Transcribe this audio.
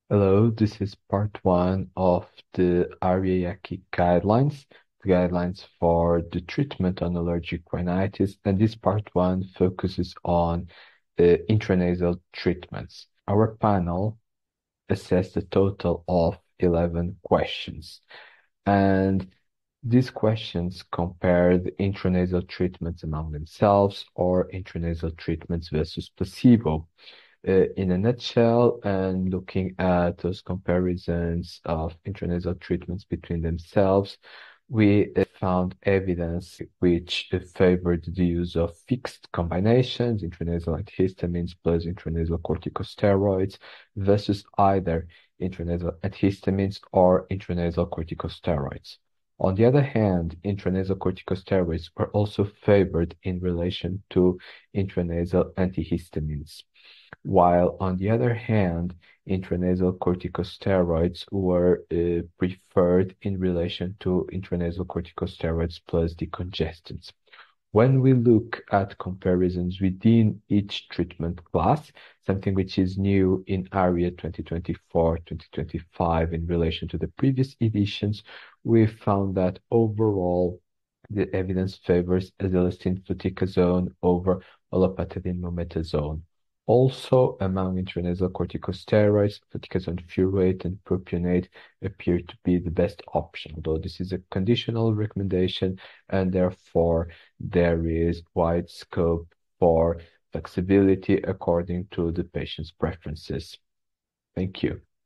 Hello, this is part one of the ARIAC guidelines, the guidelines for the treatment on allergic rhinitis, and this part one focuses on intranasal treatments. Our panel assessed a total of 11 questions, and these questions compare the intranasal treatments among themselves or intranasal treatments versus placebo. In a nutshell, and looking at those comparisons of intranasal treatments between themselves, we found evidence which favored the use of fixed combinations, intranasal antihistamines plus intranasal corticosteroids, versus either intranasal antihistamines or intranasal corticosteroids. On the other hand, intranasal corticosteroids were also favored in relation to intranasal antihistamines, while on the other hand, intranasal corticosteroids were preferred in relation to intranasal corticosteroids plus decongestants. When we look at comparisons within each treatment class, something which is new in ARIA 2024-2025 in relation to the previous editions, we found that overall the evidence favors azelastine fluticasone over olopatadine mometasone. Also, among intranasal corticosteroids, fluticasone furoate and propionate appear to be the best option, although this is a conditional recommendation and therefore there is wide scope for flexibility according to the patient's preferences. Thank you.